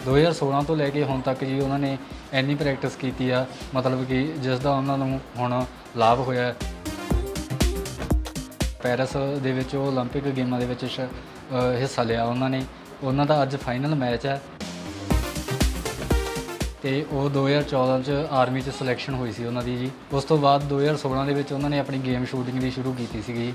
2016 ਤੋਂ ਲੈ ਕੇ ਹੁਣ ਤੱਕ ਜੀ ਉਹਨਾਂ ਨੇ ਇੰਨੀ ਪ੍ਰੈਕਟਿਸ ਕੀਤੀ ਆ, ਮਤਲਬ ਕਿ ਜਿਸ ਦਾ ਉਹਨਾਂ ਨੂੰ ਹੁਣ ਲਾਭ ਹੋਇਆ। ਪੈਰਿਸ ਦੇ ਵਿੱਚ ਉਹ ਓਲੰਪਿਕ ਗੇਮਾਂ ਦੇ ਵਿੱਚ ਹਿੱਸਾ ਲਿਆ ਉਹਨਾਂ ਨੇ। ਉਹਨਾਂ ਦਾ ਅੱਜ ਫਾਈਨਲ ਮੈਚ ਹੈ ਤੇ ਉਹ 2014 'ਚ ਆਰਮੀ 'ਚ ਸਿਲੈਕਸ਼ਨ ਹੋਈ ਸੀ ਉਹਨਾਂ ਦੀ ਜੀ। ਉਸ ਤੋਂ ਬਾਅਦ 2016 ਦੇ ਵਿੱਚ ਉਹਨਾਂ ਨੇ ਆਪਣੀ ਗੇਮ ਸ਼ੂਟਿੰਗ ਦੀ ਸ਼ੁਰੂ ਕੀਤੀ ਸੀਗੀ।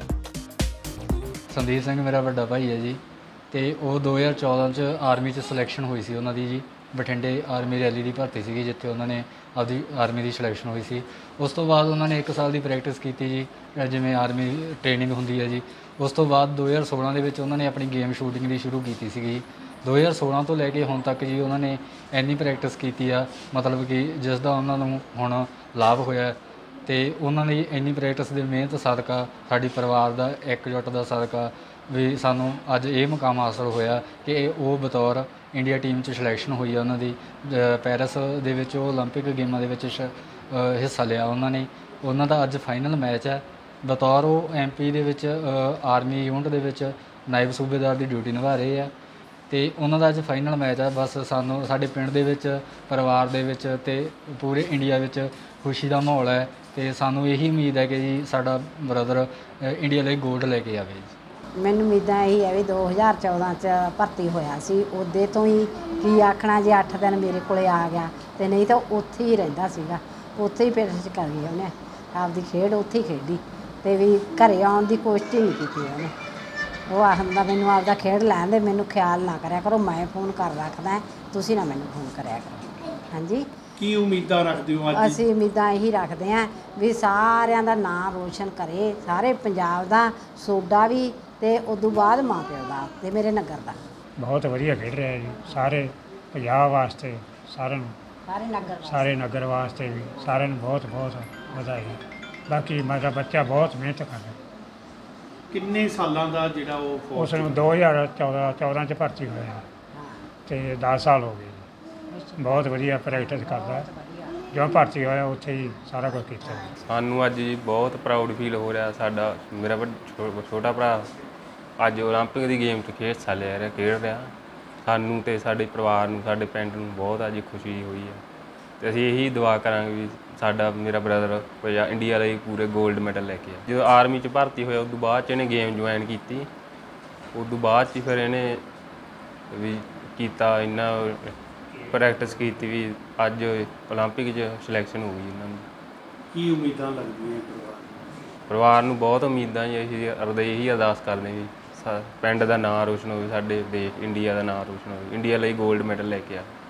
ਸੰਦੀਪ ਸਿੰਘ ਮੇਰਾ ਵੱਡਾ ਭਾਈ ਹੈ ਜੀ, ਤੇ ਉਹ 2014 'ਚ ਆਰਮੀ 'ਚ ਸਿਲੈਕਸ਼ਨ ਹੋਈ ਸੀ ਉਹਨਾਂ ਦੀ ਜੀ। ਬਠਿੰਡੇ ਆਰਮੀ ਰੈਲੀ ਦੀ ਭਰਤੀ ਸੀਗੀ ਜਿੱਥੇ ਉਹਨਾਂ ਨੇ ਆਪਦੀ ਆਰਮੀ ਦੀ ਸਿਲੈਕਸ਼ਨ ਹੋਈ ਸੀ। ਉਸ ਤੋਂ ਬਾਅਦ ਉਹਨਾਂ ਨੇ 1 ਸਾਲ ਦੀ ਪ੍ਰੈਕਟਿਸ ਕੀਤੀ ਜੀ, ਜਿਵੇਂ ਆਰਮੀ ਟ੍ਰੇਨਿੰਗ ਹੁੰਦੀ ਹੈ ਜੀ। ਉਸ ਤੋਂ ਬਾਅਦ 2016 ਦੇ ਵਿੱਚ ਉਹਨਾਂ ਨੇ ਆਪਣੀ ਗੇਮ ਸ਼ੂਟਿੰਗ ਦੀ ਸ਼ੁਰੂ ਕੀਤੀ ਸੀਗੀ। 2016 ਤੋਂ ਲੈ ਕੇ ਹੁਣ ਤੱਕ ਜੀ ਉਹਨਾਂ ਨੇ ਇੰਨੀ ਪ੍ਰੈਕਟਿਸ ਕੀਤੀ ਆ, ਮਤਲਬ ਕਿ ਜਿਸ ਦਾ ਉਹਨਾਂ ਨੂੰ ਹੁਣ ਲਾਭ ਹੋਇਆ। ਤੇ ਉਹਨਾਂ ਦੀ ਇੰਨੀ ਪ੍ਰੈਕਟਿਸ ਦੀ ਮਿਹਨਤ ਸਦਕਾ, ਸਾਡੀ ਪਰਿਵਾਰ ਦਾ ਇਕਜੁੱਟ ਦਾ ਸਦਕਾ ਵੀ ਸਾਨੂੰ ਅੱਜ ਇਹ ਮੁਕਾਮ ਹਾਸਲ ਹੋਇਆ ਕਿ ਉਹ ਬਤੌਰ ਇੰਡੀਆ ਟੀਮ 'ਚ ਸਿਲੈਕਸ਼ਨ ਹੋਈ ਆ ਉਹਨਾਂ ਦੀ। ਪੈਰਿਸ ਦੇ ਵਿੱਚ ਉਹ ਓਲੰਪਿਕ ਗੇਮਾਂ ਦੇ ਵਿੱਚ ਹਿੱਸਾ ਲਿਆ ਉਹਨਾਂ ਨੇ। ਉਹਨਾਂ ਦਾ ਅੱਜ ਫਾਈਨਲ ਮੈਚ ਹੈ। ਬਤੌਰ ਉਹ MP ਦੇ ਵਿੱਚ ਆਰਮੀ ਯੂਨਿਟ ਦੇ ਵਿੱਚ ਨਾਇਬ ਸੂਬੇਦਾਰ ਦੀ ਡਿਊਟੀ ਨਿਭਾ ਰਹੇ ਆ ਤੇ ਉਹਨਾਂ ਦਾ ਅੱਜ ਫਾਈਨਲ ਮੈਚ ਹੈ। ਬਸ ਸਾਨੂੰ ਸਾਡੇ ਪਿੰਡ ਦੇ ਵਿੱਚ, ਪਰਿਵਾਰ ਦੇ ਵਿੱਚ ਤੇ ਪੂਰੇ ਇੰਡੀਆ ਵਿੱਚ ਖੁਸ਼ੀ ਦਾ ਮਾਹੌਲ ਹੈ ਤੇ ਸਾਨੂੰ ਇਹੀ ਉਮੀਦ ਹੈ ਕਿ ਜੀ ਸਾਡਾ ਬ੍ਰਦਰ ਇੰਡੀਆ ਲਈ ਗੋਲਡ ਲੈ ਕੇ ਆਵੇ ਜੀ। ਮੈਨੂੰ ਉਮੀਦਾਂ ਇਹੀ ਹੈ ਵੀ 2014 'ਚ ਭਰਤੀ ਹੋਇਆ ਸੀ, ਉਹਦੇ ਤੋਂ ਹੀ ਕੀ ਆਖਣਾ ਜੇ 8 ਦਿਨ ਮੇਰੇ ਕੋਲੇ ਆ ਗਿਆ ਤੇ ਨਹੀਂ ਤਾਂ ਉੱਥੇ ਹੀ ਰਹਿੰਦਾ ਸੀਗਾ। ਉੱਥੇ ਹੀ ਪ੍ਰੈਕਟਿਸ ਕਰ ਗਈ ਉਹਨੇ, ਆਪਦੀ ਖੇਡ ਉੱਥੇ ਹੀ ਖੇਡੀ ਤੇ ਵੀ ਘਰੇ ਆਉਣ ਦੀ ਕੋਸ਼ਿਸ਼ ਨਹੀਂ ਕੀਤੀ ਉਹਨੇ। ਉਹ ਆਖਦਾ ਮੈਨੂੰ ਆਪਦਾ ਖੇਡ ਲੈਣ ਦੇ, ਮੈਨੂੰ ਖਿਆਲ ਨਾ ਕਰਿਆ ਕਰੋ, ਮੈਂ ਫੋਨ ਕਰ ਰੱਖਦਾ, ਤੁਸੀਂ ਨਾ ਮੈਨੂੰ ਫੋਨ ਕਰਿਆ ਕਰੋ। ਹਾਂਜੀ, ਕੀ ਉਮੀਦਾਂ ਰੱਖਦੇ ਹੋ ਅੱਜ? ਅਸੀਂ ਉਮੀਦਾਂ ਇਹੀ ਰੱਖਦੇ ਹਾਂ ਵੀ ਸਾਰਿਆਂ ਦਾ ਨਾਂ ਰੋਸ਼ਨ ਕਰੇ, ਸਾਰੇ ਪੰਜਾਬ ਦਾ, ਸੋਡਾ ਵੀ ਤੇ ਉਦੋਂ ਬਾਅਦ ਮਾਂ ਪਿਓ ਦਾ ਤੇ ਮੇਰੇ ਨਗਰ ਦਾ। ਬਹੁਤ ਵਧੀਆ ਖੇਡ ਰਿਹਾ ਜੀ, ਸਾਰੇ ਪੰਜਾਬ ਵਾਸਤੇ, ਸਾਰਿਆਂ ਨੂੰ, ਸਾਰੇ ਨਗਰ ਵਾਸਤੇ ਵੀ ਸਾਰਿਆਂ ਨੂੰ ਬਹੁਤ ਬਹੁਤ ਵਧਾਈ। ਬਾਕੀ ਮੇਰਾ ਬੱਚਾ ਬਹੁਤ ਮਿਹਨਤ ਕਰਦਾ। ਕਿੰਨੇ ਸਾਲਾਂ ਦਾ ਜਿਹੜਾ ਉਹ ਉਸ ਨੂੰ 2014 'ਚ ਭਰਤੀ ਹੋਇਆ ਤੇ 10 ਸਾਲ ਹੋ ਗਏ। ਬਹੁਤ ਵਧੀਆ ਪ੍ਰੈਕਟਿਸ ਕਰਦਾ, ਜਦੋਂ ਭਰਤੀ ਹੋਇਆ ਉੱਥੇ ਹੀ ਸਾਰਾ ਕੁਝ ਕੀਤਾ। ਸਾਨੂੰ ਅੱਜ ਜੀ ਬਹੁਤ ਪ੍ਰਾਊਡ ਫੀਲ ਹੋ ਰਿਹਾ। ਸਾਡਾ ਮੇਰਾ ਛੋਟਾ ਭਰਾ ਅੱਜ ਓਲੰਪਿਕ ਦੀ ਗੇਮ 'ਚ ਹਿੱਸਾ ਲੈ ਰਿਹਾ, ਖੇਡ ਰਿਹਾ। ਸਾਨੂੰ ਤੇ ਸਾਡੇ ਪਰਿਵਾਰ ਨੂੰ, ਸਾਡੇ ਪਿੰਡ ਨੂੰ ਬਹੁਤ ਅੱਜ ਖੁਸ਼ੀ ਹੋਈ ਹੈ ਤੇ ਅਸੀਂ ਇਹੀ ਦੁਆ ਕਰਾਂਗੇ ਵੀ ਸਾਡਾ ਮੇਰਾ ਬ੍ਰਦਰ ਇੰਡੀਆ ਲਈ ਪੂਰੇ ਗੋਲਡ ਮੈਡਲ ਲੈ ਕੇ ਆ। ਜਦੋਂ ਆਰਮੀ 'ਚ ਭਰਤੀ ਹੋਇਆ ਉਦੋਂ ਬਾਅਦ 'ਚ ਇਹਨੇ ਗੇਮ ਜੁਆਇਨ ਕੀਤੀ। ਉਦੋਂ ਬਾਅਦ 'ਚ ਫਿਰ ਇਹਨੇ ਵੀ ਕੀਤਾ, ਇੰਨਾ ਪ੍ਰੈਕਟਿਸ ਕੀਤੀ ਵੀ ਅੱਜ ਓਲੰਪਿਕ 'ਚ ਸਿਲੈਕਸ਼ਨ ਹੋ ਗਈ ਇਹਨਾਂ ਦੀ। ਕੀ ਉਮੀਦਾਂ ਲੱਗਦੀਆਂ ਪਰਿਵਾਰ ਨੂੰ? ਬਹੁਤ ਉਮੀਦਾਂ ਜੀ। ਅਸੀਂ ਇਹੀ ਅਰਦਾਸ ਕਰਦੇ ਵੀ ਪਿੰਡ ਦਾ ਨਾਂ ਰੋਸ਼ਨ ਹੋਵੇ, ਸਾਡੇ ਦੇਸ਼ ਇੰਡੀਆ ਦਾ ਨਾਂ ਰੋਸ਼ਨ ਹੋਵੇ, ਇੰਡੀਆ ਲਈ ਗੋਲਡ ਮੈਡਲ ਲੈ ਕੇ ਆ।